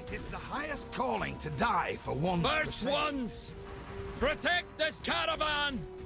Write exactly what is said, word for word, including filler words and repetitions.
'Tis the highest calling to die for one's First crusade. ones! Protect this caravan!